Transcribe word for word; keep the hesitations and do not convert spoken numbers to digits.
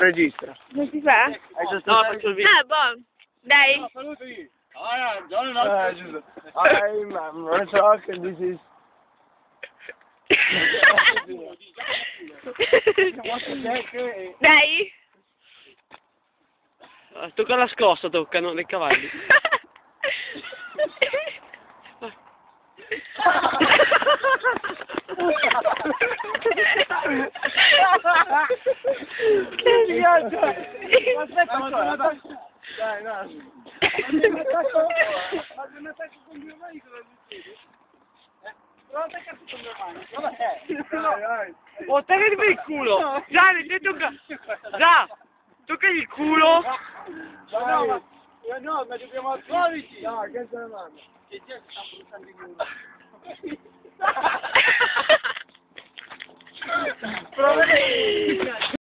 Registra. Non si fa? No, faccio il video. Ah, buon. Dai. Saluti. Ah, Giorgio, Eh, giusto. I'm, I'm gonna talk and this is... Dai. Tocca la scossa, toccano dei cavalli. Che idiota. Aspetta, aspetta. Dai, no. Fate un attacco. Fate un attacco con due mani, cosa succede? Prova a attaccarti con due mani. Vabbè. Dai, dai. Oh, tagliati per il culo! Gianni, ti tocca... Già! Toccagli il culo! No, ma... No, ma dobbiamo al dodici! No, che se ne manda? Che già si sta bruciando in culo. Prova